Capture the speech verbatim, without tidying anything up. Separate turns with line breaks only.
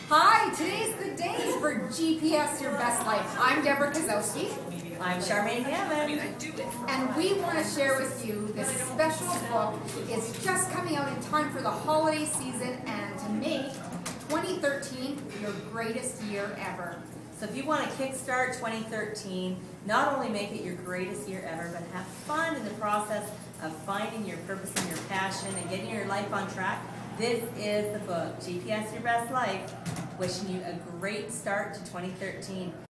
Hi, today's the day for G P S Your Best Life. I'm Debra Kasowski.
I'm Charmaine Hammond.
And we want to share with you this special book. It's just coming out in time for the holiday season and to make twenty thirteen your greatest year ever.
So if you want to kickstart twenty thirteen, not only make it your greatest year ever, but have fun in the process of finding your purpose and your passion and getting your life on track, this is the book, G P S Your Best Life. Wishing you a great start to twenty thirteen.